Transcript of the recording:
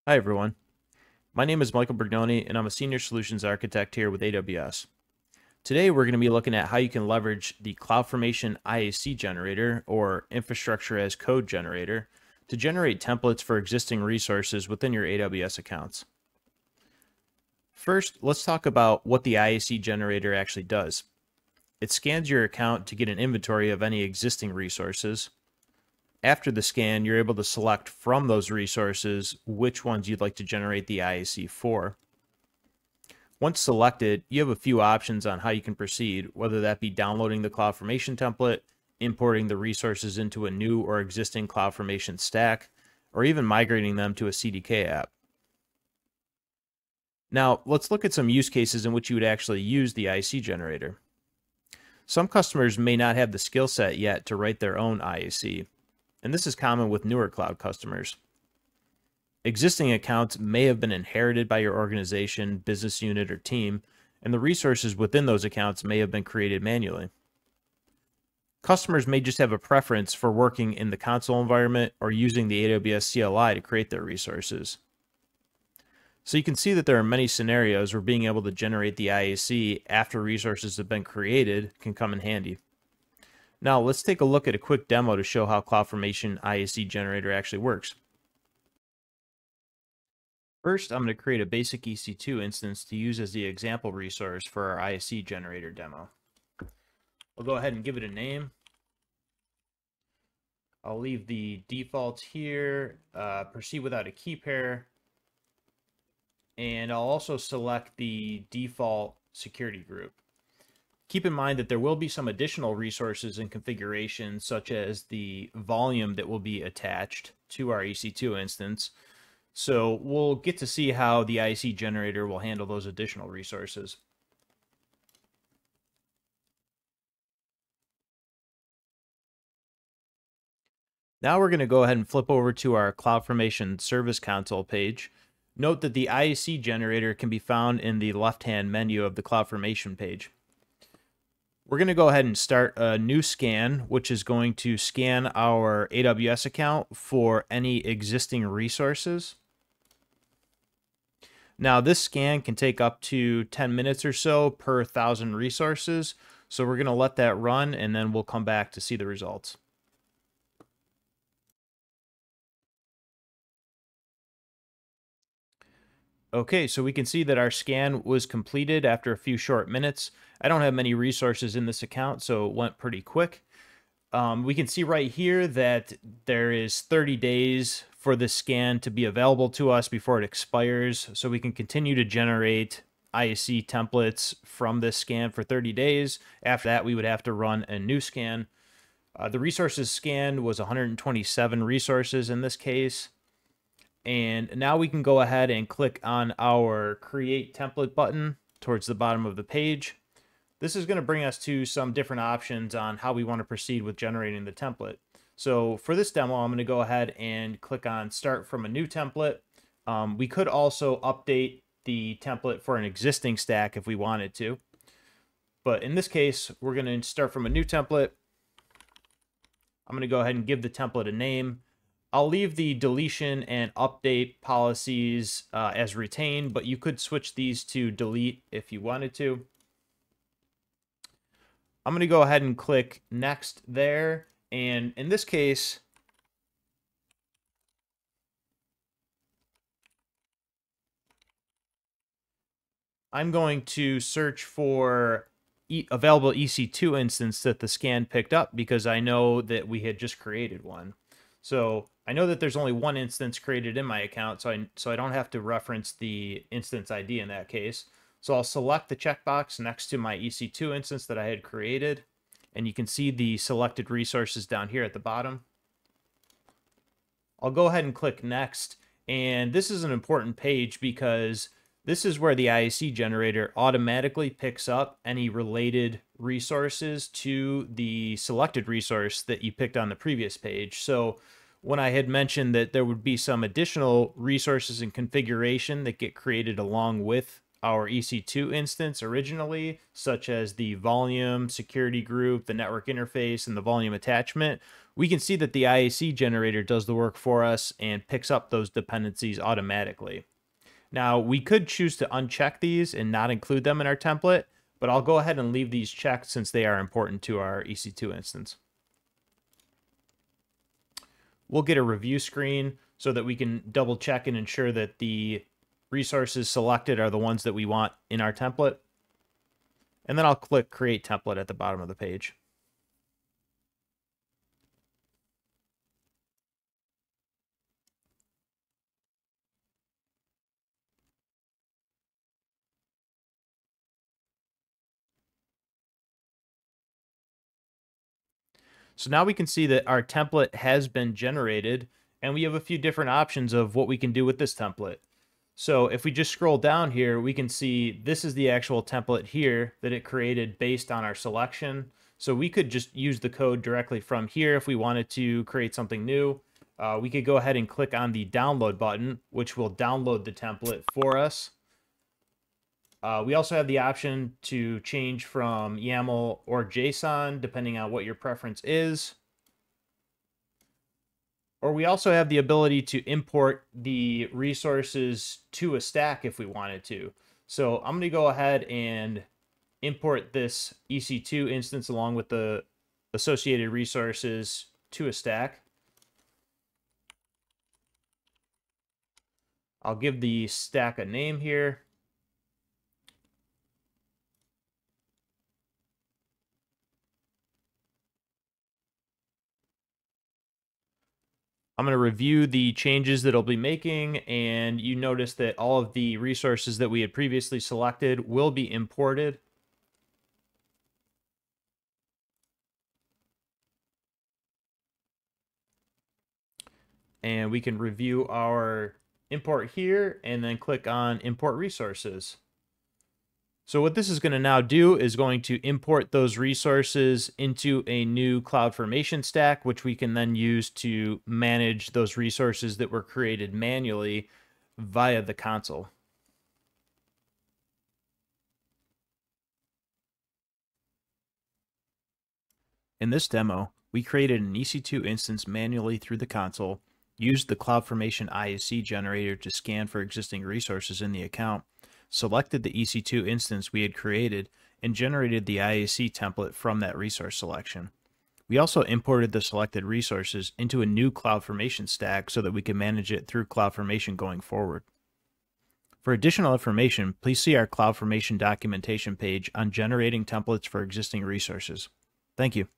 Hi everyone, my name is Michael Bergnoni and I'm a Senior Solutions Architect here with AWS. Today we're going to be looking at how you can leverage the CloudFormation IaC Generator, or Infrastructure as Code Generator, to generate templates for existing resources within your AWS accounts. First, let's talk about what the IaC Generator actually does. It scans your account to get an inventory of any existing resources. After the scan, you're able to select from those resources which ones you'd like to generate the IaC for. Once selected, you have a few options on how you can proceed, whether that be downloading the CloudFormation template, importing the resources into a new or existing CloudFormation stack, or even migrating them to a CDK app. Now, let's look at some use cases in which you would actually use the IaC generator. Some customers may not have the skill set yet to write their own IaC, and this is common with newer cloud customers. Existing accounts may have been inherited by your organization, business unit, or team, and the resources within those accounts may have been created manually. Customers may just have a preference for working in the console environment or using the AWS CLI to create their resources. So you can see that there are many scenarios where being able to generate the IaC after resources have been created can come in handy. Now let's take a look at a quick demo to show how CloudFormation IaC Generator actually works. First, I'm going to create a basic EC2 instance to use as the example resource for our IaC Generator demo. I'll go ahead and give it a name. I'll leave the default here, proceed without a key pair, and I'll also select the default security group. Keep in mind that there will be some additional resources and configurations, such as the volume that will be attached to our EC2 instance. So we'll get to see how the IaC generator will handle those additional resources. Now we're going to go ahead and flip over to our CloudFormation Service Console page. Note that the IaC generator can be found in the left-hand menu of the CloudFormation page. We're going to go ahead and start a new scan, which is going to scan our AWS account for any existing resources. Now, this scan can take up to 10 minutes or so per 1,000 resources. So we're going to let that run, and then we'll come back to see the results. Okay, so we can see that our scan was completed after a few short minutes. I don't have many resources in this account, so it went pretty quick. We can see right here that there is 30 days for this scan to be available to us before it expires, so we can continue to generate IaC templates from this scan for 30 days. After that, we would have to run a new scan. The resources scanned was 127 resources in this case. And now we can go ahead and click on our Create Template button towards the bottom of the page. This is going to bring us to some different options on how we want to proceed with generating the template. So for this demo, I'm going to go ahead and click on Start from a new template. We could also update the template for an existing stack if we wanted to. But in this case, we're going to start from a new template. I'm going to go ahead and give the template a name. I'll leave the deletion and update policies as retained, but you could switch these to delete if you wanted to. I'm going to go ahead and click Next there. And in this case, I'm going to search for available EC2 instance that the scan picked up because I know that we had just created one. So I know that there's only one instance created in my account, so I don't have to reference the instance ID in that case. So I'll select the checkbox next to my EC2 instance that I had created, and you can see the selected resources down here at the bottom. I'll go ahead and click Next, and this is an important page because this is where the IaC generator automatically picks up any related resources to the selected resource that you picked on the previous page. So when I had mentioned that there would be some additional resources and configuration that get created along with our EC2 instance originally, such as the volume, security group, the network interface, and the volume attachment, we can see that the IaC generator does the work for us and picks up those dependencies automatically. Now, we could choose to uncheck these and not include them in our template, but I'll go ahead and leave these checked since they are important to our EC2 instance. We'll get a review screen so that we can double check and ensure that the resources selected are the ones that we want in our template. And then I'll click Create Template at the bottom of the page. So now we can see that our template has been generated, and we have a few different options of what we can do with this template. So if we just scroll down here, we can see this is the actual template here that it created based on our selection. So we could just use the code directly from here if we wanted to create something new. We could go ahead and click on the download button, which will download the template for us. We also have the option to change from YAML or JSON, depending on what your preference is. Or we also have the ability to import the resources to a stack if we wanted to. So I'm going to go ahead and import this EC2 instance along with the associated resources to a stack. I'll give the stack a name here. I'm going to review the changes that I'll be making, and you notice that all of the resources that we had previously selected will be imported. And we can review our import here and then click on Import Resources. So what this is going to now do is going to import those resources into a new CloudFormation stack, which we can then use to manage those resources that were created manually via the console. In this demo, we created an EC2 instance manually through the console, used the CloudFormation IaC Generator to scan for existing resources in the account, selected the EC2 instance we had created, and generated the IaC template from that resource selection. We also imported the selected resources into a new CloudFormation stack so that we can manage it through CloudFormation going forward. For additional information, please see our CloudFormation documentation page on generating templates for existing resources. Thank you.